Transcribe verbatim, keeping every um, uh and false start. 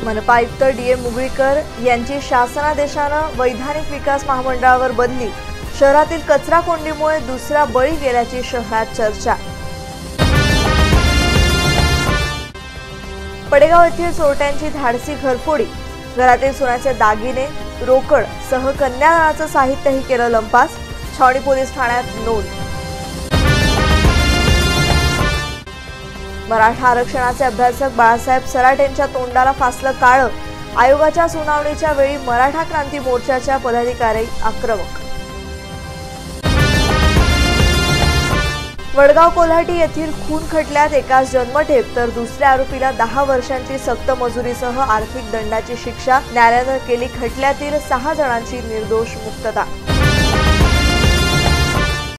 मनपा आयुक्त D A Mugalikar यांची शासनादेशानं वैधानिक विकास महामंडळावर बदली। शहरातील कचरा कोंडीमुळे दुसरा बळी गेल्याची शहरात चर्चा। पडेगाव येथील चोरट्यांची धाडसी घरफोडी। घरातील सोन्याचे दागिने, रोकड सह कन्यादानाचं साहित्यही केलं लंपास। छावणी पोलीस ठाण्यात नोंद। मराठा आरक्षणाचे अभ्यासक बाळासाहेब सराट यांच्या तोंडाला फासलं काळं। आयोगाच्या सुनावणीच्या वेळी मराठा क्रांती मोर्चाच्या पदाधिकारी आक्रमक। वडगाव कोल्हाटी येथील खून खटल्यात एकास जन्मठेप तर दुसऱ्या आरोपीला दहा वर्षांची सक्त मजुरीसह आर्थिक दंडाची शिक्षा। न्यायालयानं केली खटल्यातील सहा जणांची निर्दोष मुक्तता।